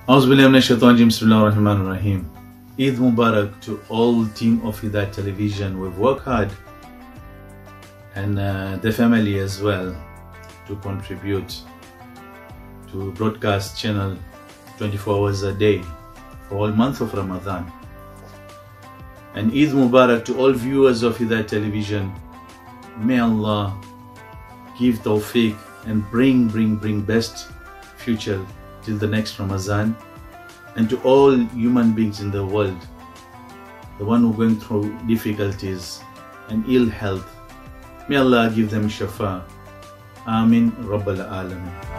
Bismillahirrahmanirrahim. Eid Mubarak to all team of Hidayat Television. We've worked hard, and the family as well, to contribute to broadcast channel 24 hours a day for all month of Ramadan. And Eid Mubarak to all viewers of Hidayat Television. May Allah give tawfiq and bring best future till the next Ramadan. And to all human beings in the world, the one who are going through difficulties and ill health, may Allah give them shafa. Amin Rabbal Alamin.